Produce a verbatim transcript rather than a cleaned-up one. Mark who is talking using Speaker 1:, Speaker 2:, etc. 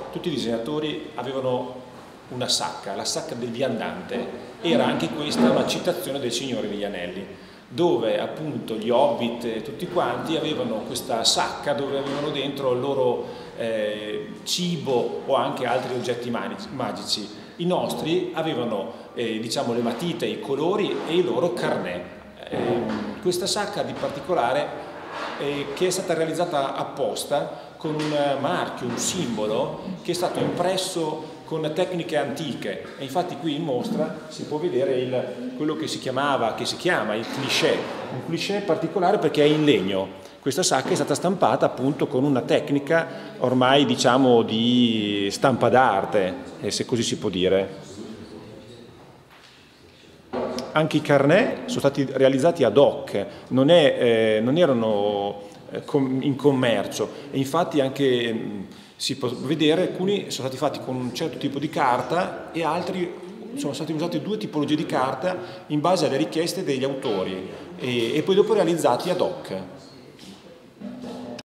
Speaker 1: tutti i disegnatori avevano una sacca, la sacca del viandante. Era anche questa una citazione del Signore degli Anelli, dove appunto gli hobbit e tutti quanti avevano questa sacca dove avevano dentro il loro eh, cibo o anche altri oggetti magici. I nostri avevano eh, diciamo le matite, i colori e i loro carnet. Eh, questa sacca di particolare eh, che è stata realizzata apposta con un marchio, un simbolo che è stato impresso con tecniche antiche, e infatti qui in mostra si può vedere il, quello che si chiamava, che si chiama il cliché, un cliché particolare perché è in legno. Questa sacca è stata stampata appunto con una tecnica ormai diciamo di stampa d'arte, se così si può dire. Anche i carnet sono stati realizzati ad hoc, non, è, eh, non erano eh, com in commercio, e infatti anche mh, si può vedere alcuni sono stati fatti con un certo tipo di carta e altri sono stati usati due tipologie di carta in base alle richieste degli autori e, e poi dopo realizzati ad hoc.